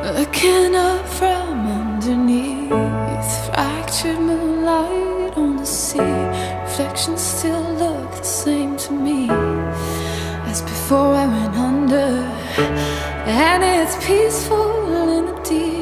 Looking up from underneath, fractured moonlight on the sea. Reflections still look the same to me as before I went under. And it's peaceful in the deep.